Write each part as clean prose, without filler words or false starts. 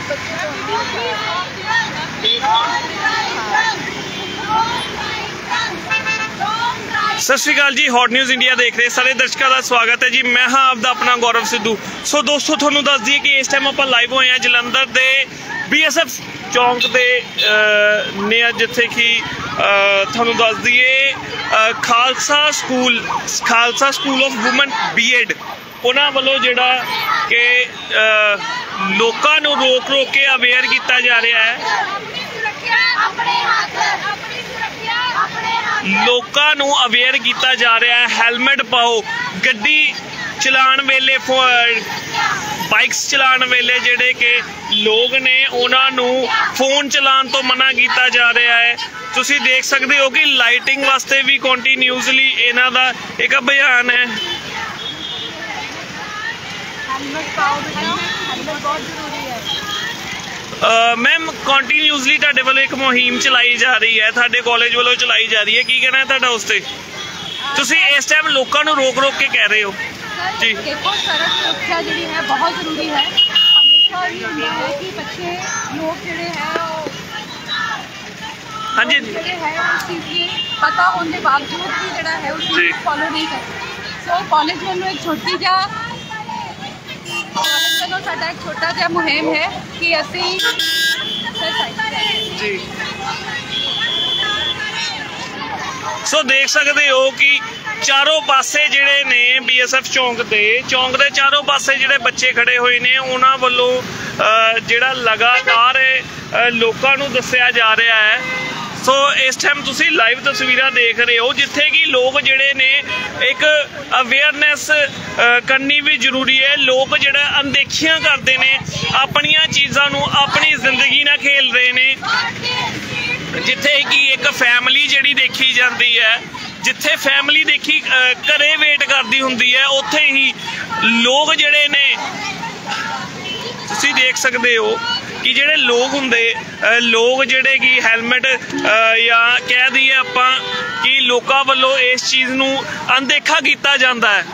सत श्री अकाल जी, hot news India देख रहे सारे दर्शकों का स्वागत है जी। मैं हाँ आपका अपना गौरव सिद्धू। सो दोस्तों, थोनों दस दिए कि इस टाइम आप लाइव होए हैं जलंधर के BSF चौंक के ने जिथे कि थोनों दस दिए Khalsa school of woman B.Ed उन्होंने वालों जोड़ा कि लोगों को रोक के अवेयर किया जा रहा है, लोगों को अवेयर किया जा रहा है। हैलमेट पाओ, गड्डी चलान वेले बाइक्स चलान वेले जेडे के लोग ने उन्होंने फोन चलान तो मना किया जा रहा है। तुसी देख सकते हो कि लाइटिंग वास्ते भी कंटिन्यूसली इन्हां दा एक अभियान है। मैम कंटिन्यूसली तुहाडे वालों एक मुहिम चलाई जा रही है, तुहाडे कॉलेज वालों चलाई जा रही है, की कहना है तुहाडा उस ते? तुसी इस टाइम लोगों को रोक के कह रहे हो जी। देखो, सड़क सुरक्षा जी है बहुत जरूरी है। हमेशा ही होता है कि बच्चे लोग जोड़े हैं हाँ जी उस चीज़ की पता होने के बावजूद भी जोड़ा है उस चीज़ को फॉलो नहीं करते। सो कॉलेज वालों एक छोटी जा साडा एक छोटा जिहा मुहिम है कि असी जी। सो देख सकते हो कि चारों पासे जिहड़े ने BSF चौंक के चारों पासे जिहड़े बच्चे खड़े हुए ने उन्हां वल्लों जिहड़ा लगातार लोकां नूं दस्सिया जा रहा है। सो इस टाइम तुसी लाइव तस्वीरां देख रहे हो जिथे कि लोग जिहड़े ने एक अवेयरनैस करनी भी जरूरी है। लोग जिहड़ा अनदेखियां करते ने, अपनियां चीज़ां नूं अपनी जिंदगी नाल खेल रहे ने। जिथे कि एक फैमिली जिहड़ी देखी जाती है, जिथे फैमिली देखी घरे वेट करती हुंदी है, उत्थे ही लोग जिहड़े ने तुसी देख सकते हो कि जिहड़े लोग हुंदे लोग जिहड़े कि हैलमेट या कह दईए आपां कि लोकां वल्लों इस चीज़ नूं अनदेखा किया जाता है।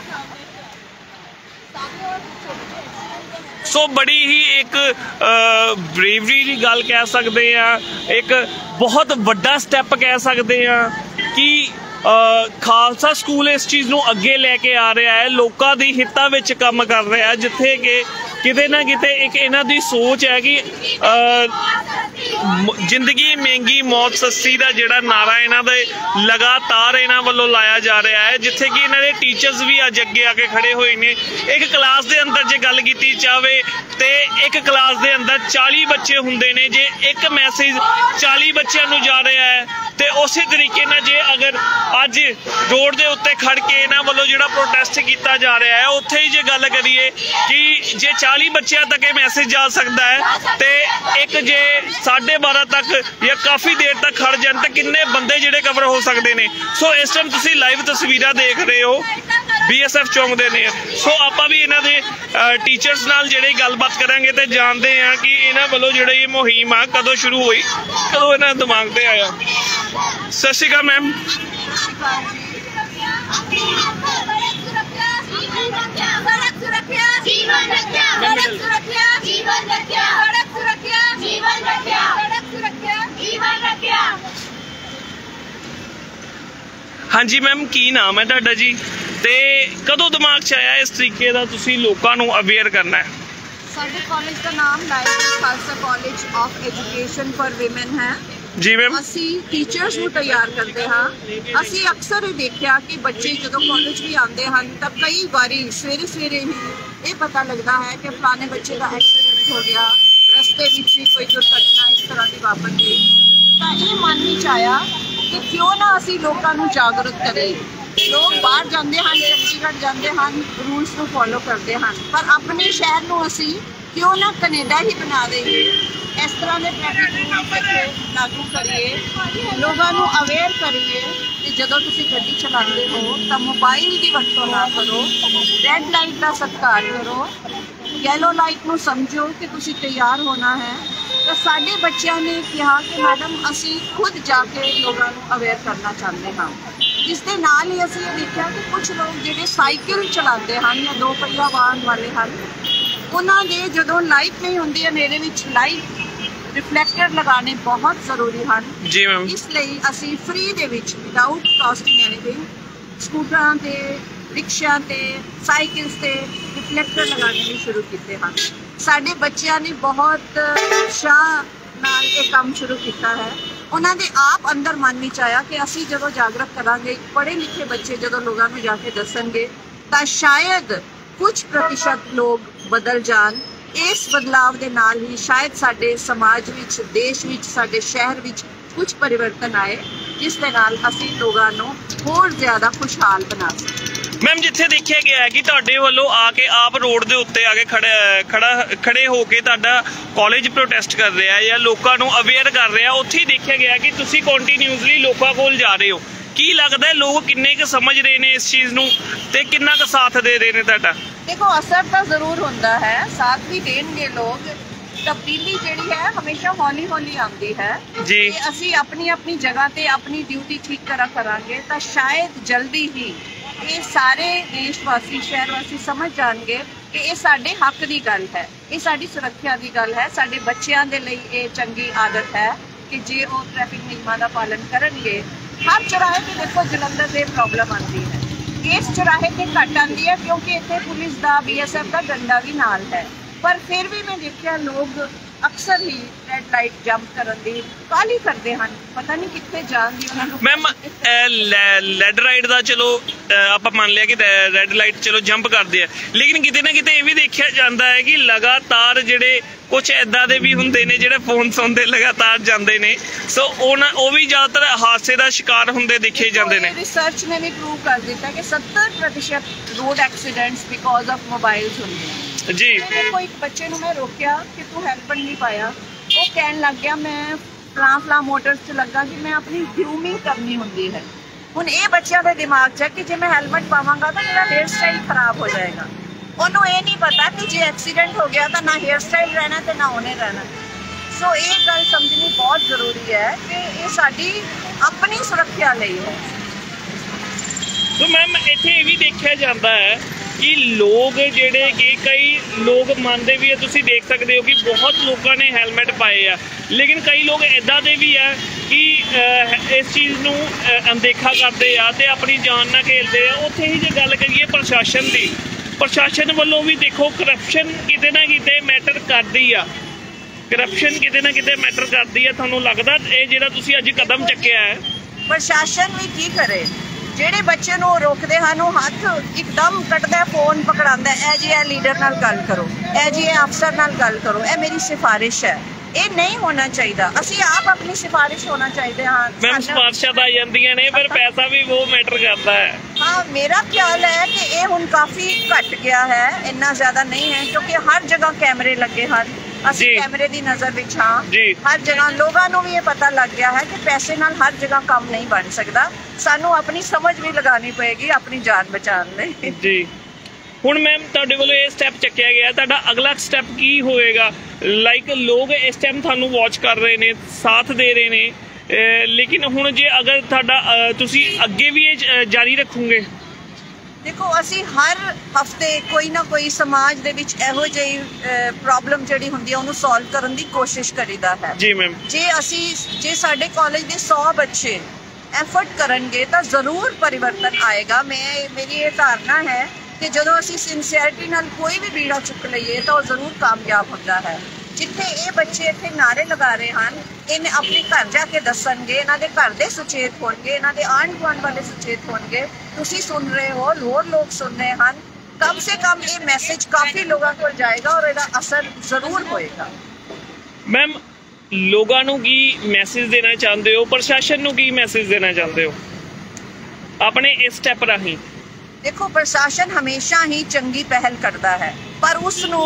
सो बड़ी ही एक ब्रेवरी की गल कह सकते हैं, एक बहुत वड्डा स्टैप कह सकते हैं कि खालसा स्कूल इस चीज़ नूं अगे लैके आ रहा है, लोगों की हितां विच काम कर रहा है। जिथे कि किते ना किते एक इन्हां दी सोच है कि जिंदगी महंगी मौत सस्ती का जिहड़ा नारा इन्हां दे लगातार इन्हां वल्लों लाया जा रहा है। जिथे कि इन्हां दे टीचर्स भी अज अगे आके खड़े हुए ने। एक क्लास के अंदर जे गल की जाए तो एक क्लास के अंदर 40 बच्चे हुंदे ने। जे एक मैसेज 40 बच्चों नूं जा रहा है तो उस तरीके ना जे अगर अज रोड के उत्ते खड़ के इन्हां वल्लों जिहड़ा प्रोटेस्ट किया जा रहा है, उत्थे ही जे गल करिए कि जे 40 बच्चों तक ये मैसेज जा सकता है तो एक जे 12:30 तक या काफ़ी देर तक खड़ जाए तो किन्ने बंदे जिहड़े कवर हो सकते हैं। सो इस टाइम तुसीं लाइव तस्वीरां देख रहे हो BSF चौंक दे ने। सो आपां भी इन्हां दे टीचर्स नाल जिहड़ी गलबात करांगे तो जानते हैं कि इन्हां वल्लों जिहड़ी ये मुहिम आ कदों शुरू हुई, कदों इन्हां दे दिमाग ते आया। सत श्री अकाल मैम। हाँ जी मैम, की नाम है तुहाडा जी ते कदों दिमाग च आया इस तरीके का तुसीं लोकां नूं अवेयर करना है? साडे कॉलेज का नाम Khalsa college of education for women है जी मैम। असी टीचर्स को तैयार करते हाँ। असी अक्सर ही देखा कि बच्चे जो कॉलेज भी आते हैं तो कई बारी सवेरे ही ये पता लगता है कि फलाने बच्चे का एक्सीडेंट हो गया, रस्ते में कोई दुर्घटना इस तरह की वापर गई। तो ये मन में आया कि क्यों ना असी लोगों को जागरूक करें। लोग बाहर जाते हैं, चंडीगढ़ जाते हैं, रूल्स को फॉलो करते हैं, पर अपने शहर को असी क्यों ना कनेडा ही बना देंगे। इस तरह के ट्रैफिक रूल लागू करिए, लोगों को अवेयर करिए कि जदों तुसीं गड्डी चलाते हो तो मोबाइल की वरतों ना करो, रेड लाइट का सत्कार करो, येलो लाइट को समझो कि तुसीं तैयार होना है। तो साडे बच्चों ने कहा कि मैडम असी खुद जाके लोगों को अवेयर करना चाहते हैं। इस दे नाल ही असीं देखा कि कुछ लोग जिहड़े साइकिल चलाते हैं या 2 पहिया वाहन वाले हैं ਉਹਨਾਂ ਦੇ ਜਦੋਂ ਲਾਈਟ ਨਹੀਂ ਹੁੰਦੀ ਹਨੇਰੇ ਵਿੱਚ ਲਾਈਟ ਰਿਫਲੈਕਟਰ ਲਗਾਉਣੇ ਬਹੁਤ ਜ਼ਰੂਰੀ ਹਨ ਜੀ ਮੈਮ। ਇਸ ਲਈ ਅਸੀਂ ਫ੍ਰੀ ਦੇ ਵਿੱਚ ਵਿਦਆਊਟ ਕਾਸਟਿੰਗ ਐਨੀਥਿੰਗ ਸਕੂਟਰਾਂ ਤੇ ਰਿਕਸ਼ਿਆਂ ਤੇ ਸਾਈਕਲਸ ਤੇ ਰਿਫਲੈਕਟਰ ਲਗਾਉਣੇ ਵੀ ਸ਼ੁਰੂ ਕੀਤੇ ਹਨ। ਸਾਡੇ ਬੱਚਿਆਂ ਨੇ ਬਹੁਤ ਉਤਸ਼ਾਹ ਨਾਲ ਇਹ ਕੰਮ ਸ਼ੁਰੂ ਕੀਤਾ ਹੈ। ਉਹਨਾਂ ਦੇ ਆਪ ਅੰਦਰ ਮਨ ਵਿੱਚ ਆਇਆ ਕਿ ਅਸੀਂ ਜਦੋਂ ਜਾਗਰੂਕ ਕਰਾਂਗੇ, ਪੜ੍ਹੇ ਲਿਖੇ ਬੱਚੇ ਜਦੋਂ ਲੋਕਾਂ ਨੂੰ ਜਾ ਕੇ ਦੱਸਣਗੇ ਤਾਂ ਸ਼ਾਇਦ ਕੁਝ ਪ੍ਰਤੀਸ਼ਤ ਲੋਕ ਬਦਲ ਜਾਣ। ਇਸ ਬਦਲਾਵ ਦੇ ਨਾਲ ਹੀ ਸ਼ਾਇਦ ਸਾਡੇ ਸਮਾਜ ਵਿੱਚ, ਦੇਸ਼ ਵਿੱਚ, ਸਾਡੇ ਸ਼ਹਿਰ ਵਿੱਚ ਕੁਝ ਪਰਿਵਰਤਨ ਆਏ, ਜਿਸ ਦੇ ਨਾਲ ਅਸੀਂ ਲੋਕਾਂ ਨੂੰ ਹੋਰ ਜ਼ਿਆਦਾ ਖੁਸ਼ਹਾਲ ਬਣਾ ਸਕੀਏ। ਮੈਮ, ਜਿੱਥੇ ਦੇਖਿਆ ਗਿਆ ਹੈ ਕਿ ਤੁਹਾਡੇ ਵੱਲੋਂ ਆ ਕੇ ਆਪ ਰੋਡ ਦੇ ਉੱਤੇ ਆ ਕੇ ਖੜੇ ਹੋ ਕੇ ਤੁਹਾਡਾ ਕਾਲਜ ਪ੍ਰੋਟੈਸਟ ਕਰ ਰਿਹਾ ਹੈ ਜਾਂ ਲੋਕਾਂ ਨੂੰ ਅਵੇਅਰ ਕਰ ਰਿਹਾ, ਉੱਥੇ ਹੀ ਦੇਖਿਆ ਗਿਆ ਕਿ ਤੁਸੀਂ ਕੰਟੀਨਿਊਸਲੀ ਲੋਕਾਂ ਕੋਲ ਜਾ ਰਹੇ ਹੋ। ਕੀ ਲੱਗਦਾ ਲੋਕ ਕਿੰਨੇ ਕੁ ਸਮਝ ਰਹੇ ਨੇ ਇਸ ਚੀਜ਼ ਨੂੰ ਤੇ ਕਿੰਨਾ ਕੁ ਸਾਥ ਦੇ ਰਹੇ ਨੇ ਤੁਹਾਡਾ? ਦੇਖੋ, ਅਸਰ ਤਾਂ ਜ਼ਰੂਰ ਹੁੰਦਾ ਹੈ, ਸਾਥ ਵੀ ਦੇਣਗੇ ਲੋਕ। ਤਬਦੀਲੀ ਜਿਹੜੀ ਹੈ ਹਮੇਸ਼ਾ ਹੌਲੀ ਹੌਲੀ ਆਉਂਦੀ ਹੈ ਜੀ। ਅਸੀਂ ਆਪਣੀ ਆਪਣੀ ਜਗ੍ਹਾ ਤੇ ਆਪਣੀ ਡਿਊਟੀ ਠੀਕ ਤਰ੍ਹਾਂ ਕਰਾਂਗੇ ਤਾਂ ਸ਼ਾਇਦ ਜਲਦੀ ਹੀ ਇਹ ਸਾਰੇ ਦੇਸ਼ ਵਾਸੀ, ਸ਼ਹਿਰ ਵਾਸੀ ਸਮਝ ਜਾਣਗੇ ਕਿ ਇਹ ਸਾਡੇ ਹੱਕ ਦੀ ਗੱਲ ਹੈ, ਇਹ ਸਾਡੀ ਸੁਰੱਖਿਆ ਦੀ ਗੱਲ ਹੈ। ਸਾਡੇ ਬੱਚਿਆਂ ਦੇ ਲਈ ਇਹ ਚੰਗੀ ਆਦਤ ਹੈ ਕਿ ਜੇ ਉਹ ਟ੍ਰੈਫਿਕ ਨਿਯਮਾਂ ਦਾ ਪਾਲਣ ਕਰਨਗੇ। ਹਰ ਚੌਰਾਹੇ ਤੇ ਦੇਖੋ ਜਲੰਧਰ ਦੇ ਪ੍ਰੋਬਲਮ ਆਉਂਦੀ ਹੈ, ਇਸ ਚੌਰਾਹੇ ਤੇ ਘੱਟ ਆਉਂਦੀ ਹੈ ਕਿਉਂਕਿ ਇੱਥੇ ਪੁਲਿਸ ਦਾ, BSF ਦਾ ਡੰਡਾ ਵੀ ਨਾਲ ਹੈ। ਪਰ ਫਿਰ ਵੀ ਮੈਂ ਦੇਖਿਆ ਲੋਕ ਅਕਸਰ ਹੀ ਰੈੱਡ ਲਾਈਟ ਜੰਪ ਕਰਨ ਦੀ ਕਾਹਲੀ ਕਰਦੇ ਹਨ, ਪਤਾ ਨਹੀਂ ਕਿੱਥੇ ਜਾਣ ਦੀ ਉਹਨਾਂ ਨੂੰ। ਮੈਮ, ਰੈੱਡ ਲਾਈਟ ਦਾ ਚਲੋ ਆਪਾਂ ਮੰਨ ਲਿਆ ਕਿ ਰੈੱਡ ਲਾਈਟ ਚਲੋ ਜੰਪ ਕਰਦੇ ਆ, ਲੇਕਿਨ ਕਿਤੇ ਨਾ ਕਿਤੇ ਇਹ ਵੀ ਦੇਖਿਆ ਜਾਂਦਾ ਹੈ ਕਿ ਲਗਾਤਾਰ ਜਿਹੜੇ ਕੁਝ ਏਦਾਂ ਦੇ ਵੀ ਹੁੰਦੇ ਨੇ ਜਿਹੜੇ ਫੋਨ ਸੁਣਦੇ ਲਗਾਤਾਰ ਜਾਂਦੇ ਨੇ, ਸੋ ਉਹ ਵੀ ਜ਼ਿਆਦਾਤਰ ਹਾਦਸੇ ਦਾ ਸ਼ਿਕਾਰ ਹੁੰਦੇ ਦੇਖੇ ਜਾਂਦੇ ਨੇ। ਰਿਸਰਚ ਨੇ ਵੀ ਪ੍ਰੂਵ ਕਰ ਦਿੱਤਾ ਕਿ 70% road accidents because of mobiles ਹੁੰਦੇ ਨੇ ਜੀ। ਦੇਖੋ, ਇੱਕ ਬੱਚੇ ਨੂੰ ਮੈਂ ਰੋਕਿਆ ਕਿ ਤੂੰ ਹੈਲਮਟ ਨਹੀਂ ਪਾਇਆ, ਉਹ ਕਹਿਣ ਲੱਗ ਗਿਆ ਮੈਂ ਫਲਾਂ ਮੋਟਰਸ 'ਚ ਲੱਗਾ ਕਿ ਮੈਂ ਆਪਣੀ ਗਰੂਮਿੰਗ ਕਰਨੀ ਹੁੰਦੀ ਹੈ। ਹੁਣ ਇਹ ਬੱਚਿਆਂ ਦੇ ਦਿਮਾਗ 'ਚ ਹੈ ਕਿ ਜੇ ਮੈਂ ਹੈਲਮਟ ਪਾਵਾਂਗਾ ਤਾਂ ਮੇਰਾ ਹੇਅਰ ਸਟਾਈਲ ਖਰਾਬ ਹੋ ਜਾਏਗਾ। ਉਹਨੂੰ ਇਹ ਨਹੀਂ ਪਤਾ ਕਿ ਜੇ ਐਕਸੀਡੈਂਟ ਹੋ ਗਿਆ ਤਾਂ ਨਾ ਹੇਅਰ ਸਟਾਈਲ ਰਹਿਣਾ ਤੇ ਨਾ ਉਹਨੇ ਰਹਿਣਾ। ਸੋ ਇਹ ਗੱਲ ਸਮਝਣੀ ਬਹੁਤ ਜ਼ਰੂਰੀ ਹੈ ਕਿ ਇਹ ਸਾਡੀ ਆਪਣੀ ਸੁਰੱਖਿਆ ਲਈ ਹੈ। ਸੋ ਮੈਮ, ਇੱਥੇ ਇਹ ਵੀ ਦੇਖਿਆ ਜਾਂਦਾ ਹੈ ਕਿ ਲੋਕ ਜਿਹੜੇ ਕਿ ਕਈ ਲੋਕ ਮੰਨਦੇ ਵੀ ਹੈ, ਤੁਸੀਂ ਦੇਖ ਸਕਦੇ ਹੋ ਕਿ ਬਹੁਤ ਲੋਕਾਂ ਨੇ ਹੈਲਮਟ ਪਾਏ ਆ, ਲੇਕਿਨ ਕਈ ਲੋਕ ਇੱਦਾਂ ਦੇ ਵੀ ਆ ਕਿ ਇਸ ਚੀਜ਼ ਨੂੰ ਅਣਦੇਖਾ ਕਰਦੇ ਆ ਤੇ ਆਪਣੀ ਜਾਨ ਨਾਲ ਖੇਲਦੇ ਆ। ਉੱਥੇ ਹੀ ਜੇ ਗੱਲ ਕਰੀਏ ਪ੍ਰਸ਼ਾਸਨ ਦੀ, ਪ੍ਰਸ਼ਾਸਨ ਵੱਲੋਂ ਵੀ ਦੇਖੋ ਕਰਪਸ਼ਨ ਕਿਤੇ ਨਾ ਕਿਤੇ ਮੈਟਰ ਕਰਦੀ ਆ, ਕਰਪਸ਼ਨ ਕਿਤੇ ਨਾ ਕਿਤੇ ਮੈਟਰ ਕਰਦੀ ਆ। ਤੁਹਾਨੂੰ ਲੱਗਦਾ ਇਹ ਜਿਹੜਾ ਤੁਸੀਂ ਅੱਜ ਕਦਮ ਚੱਕਿਆ ਹੈ? ਪ੍ਰਸ਼ਾਸਨ ਵੀ ਕੀ ਕਰੇ, ਜਿਹੜੇ ਬੱਚੇ ਨੂੰ ਰੋਕਦੇ ਹਨ ਉਹ ਹੱਥ ਇੱਕਦਮ ਕੱਟਦਾ, ਫੋਨ ਪਕੜਾਉਂਦਾ, ਇਹ ਜੀ ਇਹ ਲੀਡਰ ਨਾਲ ਗੱਲ ਕਰੋ, ਇਹ ਜੀ ਇਹ ਅਫਸਰ ਨਾਲ ਗੱਲ ਕਰੋ, ਇਹ ਮੇਰੀ ਸਿਫਾਰਿਸ਼ ਹੈ। ਇਹ ਨਹੀਂ ਹੋਣਾ ਚਾਹੀਦਾ। ਅਸੀਂ ਆਪ ਆਪਣੀ ਸਿਫਾਰਿਸ਼ ਹੋਣਾ ਚਾਹੀਦੇ ਹਾਂ। ਮੈਮ, ਸਿਫਾਰਿਸ਼ਾਂ ਤਾਂ ਜਾਂਦੀਆਂ ਨੇ ਪਰ ਪੈਸਾ ਵੀ ਉਹ ਮੈਟਰ ਕਰਦਾ ਹੈ। ਹਾਂ, ਮੇਰਾ ਖਿਆਲ ਹੈ ਕਿ ਇਹ ਹੁਣ ਕਾਫੀ ਘਟ ਗਿਆ ਹੈ, ਇੰਨਾ ਜ਼ਿਆਦਾ ਨਹੀਂ ਹੈ ਕਿਉਂਕਿ ਹਰ ਜਗ੍ਹਾ ਕੈਮਰੇ ਲੱਗੇ ਹਨ। ਅਸੀਂ ਕੈਮਰੇ ਦੀ ਨਜ਼ਰ ਵਿੱਚ ਹਾਂ ਹਰ ਜਗ੍ਹਾ। ਲੋਕਾਂ ਨੂੰ ਵੀ ਇਹ ਪਤਾ ਲੱਗ ਗਿਆ ਹੈ ਕਿ ਪੈਸੇ ਨਾਲ ਹਰ ਜਗ੍ਹਾ ਕੰਮ ਨਹੀਂ ਬਣ ਸਕਦਾ, ਸਾਨੂੰ ਆਪਣੀ ਸਮਝ ਵੀ ਲਗਾਉਣੀ ਪਏਗੀ ਆਪਣੀ ਜਾਨ ਬਚਾਉਣ ਲਈ ਜੀ। ਹੁਣ ਮੈਮ, ਤੁਹਾਡੇ ਵੱਲੋਂ ਇਹ ਸਟੈਪ ਚੱਕਿਆ ਗਿਆ, ਤੁਹਾਡਾ ਅਗਲਾ ਸਟੈਪ ਕੀ ਹੋਏਗਾ? ਲਾਈਕ ਲੋਕ ਇਸ ਟਾਈਮ ਤੁਹਾਨੂੰ ਵਾਚ ਕਰ ਰਹੇ ਨੇ, ਸਾਥ ਦੇ ਰਹੇ ਨੇ, ਲੇਕਿਨ ਹੁਣ ਜੇ ਅਗਰ ਤੁਹਾਡਾ ਤੁਸੀਂ ਅੱਗੇ ਵੀ ਇਹ ਜਾਰੀ ਰੱਖੋਗੇ? ਦੇਖੋ, ਅਸੀਂ ਹਰ ਹਫਤੇ ਕੋਈ ਨਾ ਕੋਈ ਸਮਾਜ ਦੇ ਵਿੱਚ ਇਹੋ ਜਿਹੀ ਪ੍ਰੋਬਲਮ ਜਿਹੜੀ ਹੁੰਦੀ ਹੈ ਉਹਨੂੰ ਸੋਲਵ ਕਰਨ ਦੀ ਕੋਸ਼ਿਸ਼ ਕਰੀਦਾ ਹੈ ਜੀ ਮੈਮ। ਜੇ ਸਾਡੇ ਕਾਲਜ ਦੇ 100 ਬੱਚੇ ਐਫਰਟ ਕਰਨਗੇ ਤਾਂ ਜ਼ਰੂਰ ਪਰਿਵਰਤਨ ਆਏਗਾ। ਮੇਰੀ ਇਹ ਧਾਰਨਾ ਹੈ ਕਿ ਜਦੋਂ ਅਸੀਂ ਸਿੰਸੀਅਰਿਟੀ ਨਾਲ ਕੋਈ ਵੀ ਬੀੜਾ ਚੁੱਕ ਲਈਏ ਤਾਂ ਉਹ ਜ਼ਰੂਰ ਕਾਮਯਾਬ ਹੁੰਦਾ ਹੈ। ਜਿੱਥੇ ਇਹ ਬੱਚੇ ਇੱਥੇ ਨਾਰੇ ਲਗਾ ਰਹੇ ਹਨ, ਇਹਨੇ ਆਪਣੇ ਘਰ ਜਾ ਕੇ ਦੱਸਣਗੇ, ਇਹਨਾਂ ਦੇ ਘਰ ਦੇ ਸੁਚੇਤ ਹੋਣਗੇ, ਇਹਨਾਂ ਦੇ ਆਂਢ ਗੁਆਂਢ ਵਾਲੇ ਸੁਚੇਤ ਹੋਣਗੇ, ਤੁਸੀਂ ਸੁਣ ਰਹੇ ਹੋ, ਹੋਰ ਲੋਕ ਸੁਣ ਰਹੇ ਹਨ, ਕਮ ਸੇ ਕਮ ਇਹ ਮੈਸੇਜ ਕਾਫੀ ਲੋਕਾਂ ਕੋਲ ਜਾਏਗਾ ਔਰ ਇਹਦਾ ਅਸਰ ਜ਼ਰੂਰ ਹੋਏਗਾ। ਮੈਮ, ਲੋਕਾਂ ਨੂੰ ਕੀ ਮੈਸੇਜ ਦੇਣਾ ਚਾਹੁੰਦੇ ਹੋ? ਪ੍ਰਸ਼ਾਸਨ ਨੂੰ ਕੀ ਮੈਸੇਜ ਦੇਣਾ ਚਾਹੁੰਦੇ ਹੋ ਆਪਣੇ ਇਸ ਸਟੈਪ ਰਾਹੀਂ? ਦੇਖੋ, ਪ੍ਰਸ਼ਾਸਨ ਹਮੇਸ਼ਾ ਹੀ ਚੰਗੀ ਪਹਿਲ ਕਰਦਾ ਹੈ ਪਰ ਉਸ ਨੂੰ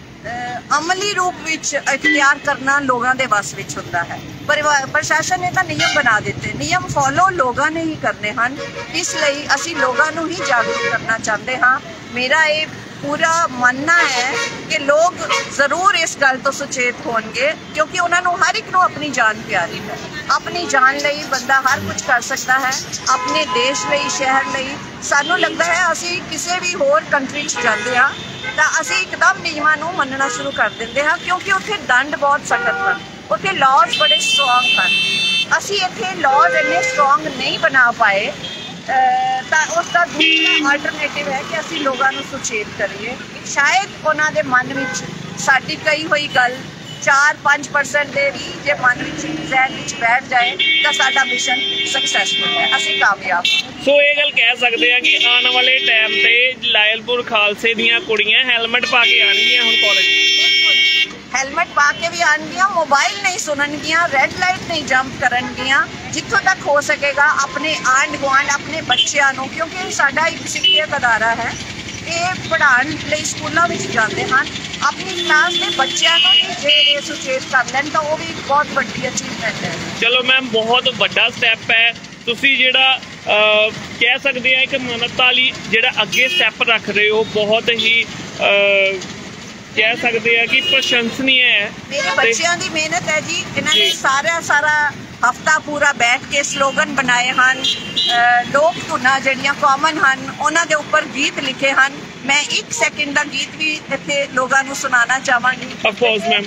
ਅਮਲੀ ਰੂਪ ਵਿੱਚ ਇਖਤਿਆਰ ਕਰਨਾ ਲੋਕਾਂ ਦੇ ਵੱਸ ਵਿੱਚ ਹੁੰਦਾ ਹੈ। ਪ੍ਰਸ਼ਾਸਨ ਨੇ ਤਾਂ ਨਿਯਮ ਬਣਾ ਦਿੱਤੇ, ਨਿਯਮ ਫੋਲੋ ਲੋਕਾਂ ਨੇ ਹੀ ਕਰਨੇ ਹਨ। ਇਸ ਲਈ ਅਸੀਂ ਲੋਕਾਂ ਨੂੰ ਹੀ ਜਾਗਰੂਕ ਕਰਨਾ ਚਾਹੁੰਦੇ ਹਾਂ। ਮੇਰਾ ਇਹ ਪੂਰਾ ਮੰਨਣਾ ਹੈ ਕਿ ਲੋਕ ਜ਼ਰੂਰ ਇਸ ਗੱਲ ਤੋਂ ਸੁਚੇਤ ਹੋਣਗੇ ਕਿਉਂਕਿ ਉਹਨਾਂ ਨੂੰ ਹਰ ਇੱਕ ਨੂੰ ਆਪਣੀ ਜਾਨ ਪਿਆਰੀ ਹੈ। ਆਪਣੀ ਜਾਨ ਲਈ ਬੰਦਾ ਹਰ ਕੁਝ ਕਰ ਸਕਦਾ ਹੈ, ਆਪਣੇ ਦੇਸ਼ ਲਈ, ਸ਼ਹਿਰ ਲਈ। ਸਾਨੂੰ ਲੱਗਦਾ ਹੈ ਅਸੀਂ ਕਿਸੇ ਵੀ ਹੋਰ ਕੰਟਰੀ 'ਚ ਜਾਂਦੇ ਹਾਂ ਤਾਂ ਅਸੀਂ ਇੱਕਦਮ ਨਿਯਮਾਂ ਨੂੰ ਮੰਨਣਾ ਸ਼ੁਰੂ ਕਰ ਦਿੰਦੇ ਹਾਂ, ਕਿਉਂਕਿ ਉੱਥੇ ਦੰਡ ਬਹੁਤ ਸਖਤ ਹਨ, ਉੱਥੇ ਲਾਜ਼ ਬੜੇ ਸਟਰੋਂਗ ਹਨ। ਅਸੀਂ ਇੱਥੇ ਲਾਜ਼ ਇੰਨੇ ਸਟਰੋਂਗ ਨਹੀਂ ਬਣਾ ਪਾਏ, ਤਾਂ ਉਸ ਦਾ ਦੂਸਰਾ ਆਲਟਰਨੇਟਿਵ ਹੈ ਕਿ ਅਸੀਂ ਲੋਕਾਂ ਨੂੰ ਸੁਚੇਤ ਕਰੀਏ। ਸ਼ਾਇਦ ਉਹਨਾਂ ਦੇ ਮਨ ਵਿੱਚ ਸਾਡੀ ਕਹੀ ਹੋਈ ਗੱਲ 4-5% ਦੇ ਵੀ ਜੇ ਮਨ ਵਿੱਚ ਜ਼ਹਿਨ ਵਿੱਚ ਬੈਠ ਜਾਏ ਤਾਂ ਸਾਡਾ ਮਿਸ਼ਨ ਸਕਸੈਸਫੁਲ ਹੈ, ਅਸੀਂ ਕਾਮਯਾਬ ਹਾਂ। ਸੋ ਇਹ ਗੱਲ ਕਹਿ ਸਕਦੇ ਆ ਕਿ ਆਉਣ ਵਾਲੇ ਟਾਈਮ ਤੇ ਲਾਇਲਪੁਰ ਖਾਲਸੇ ਦੀਆਂ ਕੁੜੀਆਂ ਹੈਲਮਟ ਪਾ ਕੇ ਆਉਣਗੀਆਂ ਹੁਣ ਕਾਲਜ। ਹੈਲਮਟ ਪਾ ਕੇ ਵੀ ਆਉਣਗੀਆਂ, ਮੋਬਾਈਲ ਨਹੀਂ ਸੁਣਨਗੀਆਂ, ਰੈੱਡ ਲਾਈਟ ਨਹੀਂ ਜੰਪ ਕਰਨਗੀਆਂ, ਜਿੱਥੋਂ ਤੱਕ ਹੋ ਸਕੇਗਾ ਆਪਣੇ ਆਂਢ ਗੁਆਂਢ, ਆਪਣੇ ਬੱਚਿਆਂ ਨੂੰ, ਕਿਉਂਕਿ ਸਾਡਾ ਇੱਕ ਸਿੱਖਿਅਕ ਅਦਾਰਾ ਹੈ, ਇਹ ਪੜ੍ਹਾਉਣ ਲਈ ਸਕੂਲਾਂ ਵਿੱਚ ਜਾਂਦੇ ਹਨ, ਆਪਣੀ ਕਲਾਸ ਦੇ ਬੱਚਿਆਂ ਨੂੰ ਜੇ ਇਹ ਸੁਚੇਤ ਕਰ ਲੈਣ ਤਾਂ ਉਹ ਵੀ ਇੱਕ ਬਹੁਤ ਵੱਡੀ ਅਚੀਵਮੈਂਟ ਹੈ। ਚਲੋ ਮੈਮ, ਬਹੁਤ ਵੱਡਾ ਸਟੈਪ ਹੈ। ਤੁਸੀਂ ਜਿਹੜਾ ਕਹਿ ਸਕਦੇ ਆ ਇੱਕ ਮਾਨਵਤਾ ਲਈ ਜਿਹੜਾ ਅੱਗੇ ਸਟੈਪ ਰੱਖ ਰਹੇ ਹੋ, ਬਹੁਤ ਹੀ ਕਹਿ ਸਕਦੇ ਆ ਕਿ ਪ੍ਰਸ਼ੰਸਨੀय ਹੈ। ਮੇਰੇ ਬੱਚਿਆਂ ਦੀ ਮਿਹਨਤ ਹੈ ਜੀ, ਇਹਨਾਂ ਨੇ ਸਾਰਾ ਹਫਤਾ ਪੂਰਾ ਬੈਠ ਕੇ ਸਲੋਗਨ ਬਣਾਏ ਹਨ, ਲੋਕ ਧੁਨਾਂ ਜਿਹੜੀਆਂ ਕਾਮਨ ਹਨ ਉਹਨਾਂ ਦੇ ਉੱਪਰ ਗੀਤ ਲਿਖੇ ਹਨ। ਮੈਂ 1 ਸੈਕਿੰਡ ਦਾ ਗੀਤ ਵੀ ਇੱਥੇ ਲੋਕਾਂ ਨੂੰ ਸੁਣਾਉਣਾ ਚਾਹਾਂਗੀ। ਆਫ ਕੋਰਸ ਮੈਮ,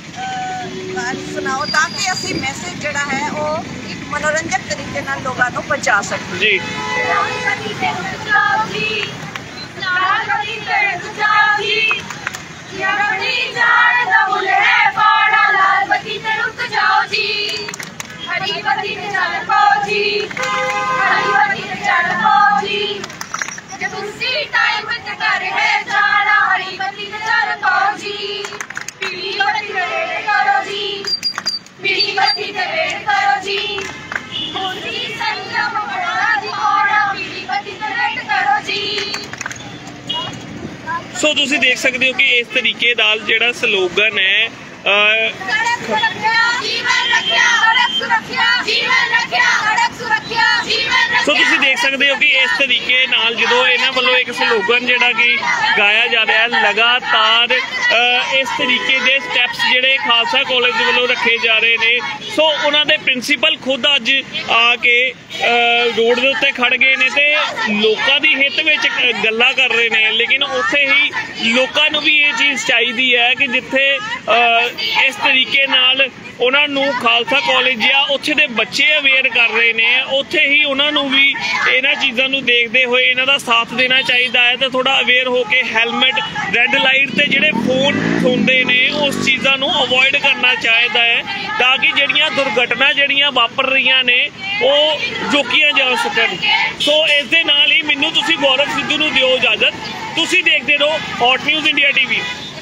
ਸੁਣਾਓ ਤਾਂ ਕਿ ਅਸੀਂ ਮੈਸੇਜ ਜਿਹੜਾ ਹੈ ਉਹ ਇੱਕ ਮਨੋਰੰਜਕ ਤਰੀਕੇ ਨਾਲ ਲੋਕਾਂ ਨੂੰ ਪਹੁੰਚਾ ਸਕੀਏ। ਜੀ ਸੋ ਤੁਸੀਂ ਦੇਖ ਸਕਦੇ ਹੋ ਕਿ ਇਸ ਤਰੀਕੇ ਨਾਲ ਜਿਹੜਾ ਸਲੋਗਨ ਹੈ ਸੋ ਤੁਸੀਂ ਦੇਖ ਸਕਦੇ ਹੋ ਕਿ ਇਸ ਤਰੀਕੇ ਨਾਲ ਜਦੋਂ ਇਹਨਾਂ ਵੱਲੋਂ ਇੱਕ ਸਲੋਗਨ ਜਿਹੜਾ ਕਿ ਗਾਇਆ ਜਾ ਰਿਹਾ ਹੈ, ਲਗਾਤਾਰ ਇਸ ਤਰੀਕੇ ਦੇ ਸਟੈਪਸ ਜਿਹੜੇ ਖਾਲਸਾ ਕਾਲਜ ਵੱਲੋਂ ਰੱਖੇ ਜਾ ਰਹੇ ਨੇ। ਸੋ ਉਹਨਾਂ ਦੇ ਪ੍ਰਿੰਸੀਪਲ ਖੁਦ ਅੱਜ ਆ ਕੇ ਰੋਡ ਦੇ ਉੱਤੇ ਖੜ ਗਏ ਨੇ ਤੇ ਲੋਕਾਂ ਦੀ ਹਿੱਤ ਵਿੱਚ ਗੱਲਾਂ ਕਰ ਰਹੇ ਨੇ, ਲੇਕਿਨ ਉੱਥੇ ਹੀ ਲੋਕਾਂ ਨੂੰ ਵੀ ਇਹ ਚੀਜ਼ ਚਾਹੀਦੀ ਹੈ ਕਿ ਜਿੱਥੇ ਇਸ ਤਰੀਕੇ ਨਾਲ ਉਹਨਾਂ ਨੂੰ ਖਾਲਸਾ ਕਾਲਜ ਜਾਂ ਉੱਥੇ ਦੇ ਬੱਚੇ ਅਵੇਅਰ ਕਰ ਰਹੇ ਨੇ, ਉੱਥੇ ਹੀ ਉਹਨਾਂ ਨੂੰ ਵੀ ਇਹਨਾਂ ਚੀਜ਼ਾਂ ਨੂੰ ਦੇਖਦੇ ਹੋਏ ਇਹਨਾਂ ਦਾ ਸਾਥ ਦੇਣਾ ਚਾਹੀਦਾ ਹੈ ਤੇ ਥੋੜਾ ਅਵੇਅਰ ਹੋ ਕੇ ਹੈਲਮਟ, ਰੈੱਡ ਲਾਈਟ ਤੇ ਜਿਹੜੇ ਫੋਨ ਸੁਣਦੇ ਨੇ ਉਸ ਚੀਜ਼ਾਂ ਨੂੰ ਅਵੋਇਡ ਕਰਨਾ ਚਾਹੀਦਾ ਹੈ, ਤਾਂ ਕਿ ਜਿਹੜੀਆਂ ਦੁਰਘਟਨਾ ਜਿਹੜੀਆਂ ਵਾਪਰ ਰਹੀਆਂ ਨੇ ਉਹ ਰੋਕੀਆਂ ਜਾ ਸਕਣ। ਸੋ ਇਸ ਦੇ ਨਾਲ ਹੀ ਮੈਨੂੰ ਤੁਸੀਂ ਗੌਰਵ ਸਿੱਧੂ ਨੂੰ ਦਿਓ ਇਜਾਜ਼ਤ। ਤੁਸੀਂ ਦੇਖਦੇ ਰਹੋ ਹੌਟ ਨਿਊਜ਼ ਇੰਡੀਆ TV।